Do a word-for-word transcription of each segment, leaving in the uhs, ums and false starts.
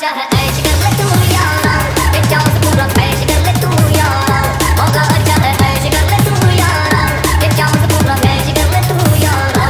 अच्छा है ऐश कर ले तू यारा, ये चांद पूरा पेश कर ले तू यारा, मौका अच्छा है ऐश कर ले तू यारा, ये चांद पूरा पेश कर ले तू यारा।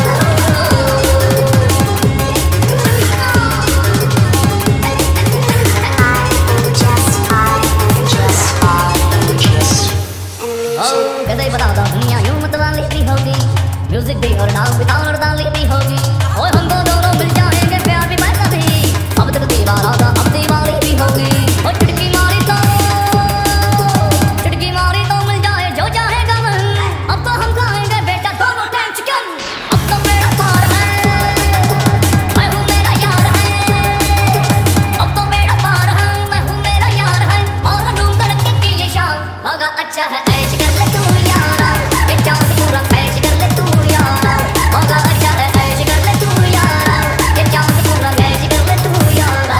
कैसे बताता दुनिया यूं मतवाली भी होगी, म्यूजिक भी और डांस भी और डाली भी होगी, और हमको दोनों मिल जाएंगे प्यार भी पैसा भी, अब तक दीवाना था अब दीवानी भी होगी, और चुटकी मारी तो चुटकी मारी तो मिल जाए जो चाहेगा मन, अब तो हम खाएंगे बेटा दोनों टाइम चिकन, अब तो मेरा पार है मैं हूँ मेरा यार है, अब तो मेरा पार है मैं हूँ मेरा यार है, और हनूम तड़के की ये शान होगा अच्छा है ऐश कर ले तू यारा, ये चांद पूरा पेश कर ले तू यारा, होगा अच्छा है ऐश कर ले तू यारा, ये चांद पूरा पेश कर ले तू यारा।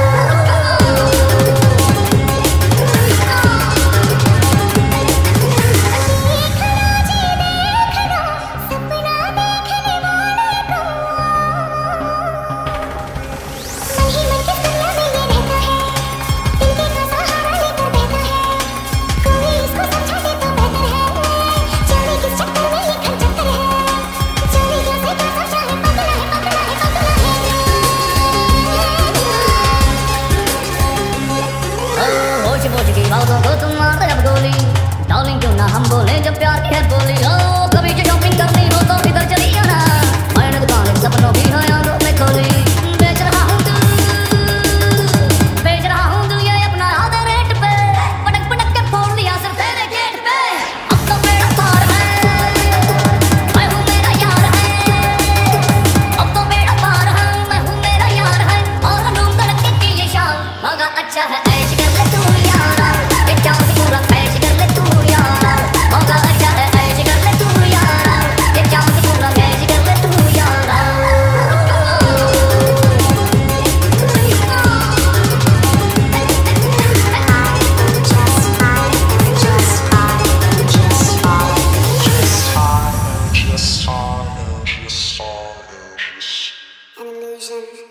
बोझ की बातों को तुम मारते अब गोली, डार्लिंग क्यों ना हम बोले जब प्यार की है बोली, ओ कभी जो शॉपिंग करनी हो तो इधर चली आना, मैंने दुकान सपनों की है आंखों में खोली, बेच रहा हूँ दिल बेच रहा हूँ दिल ये अपना आधे रेट पे, पटक पटक के फोड़ दिया सिर्फ तेरे गेट पे, अब तो मेरा पार है मैं हूँ मेरा यार है, अब तो मेरा पार है मैं हूँ मेरा यार है, और हनूम तड़के की ये शान होगा अच्छा है ऐश कर ले तू यारा, ये चांद पूरा पेश कर ले तू यारा, होगा अच्छा है ऐश कर ले तू यारा, ये चांद पूरा पेश कर ले तू यारा। An illusion.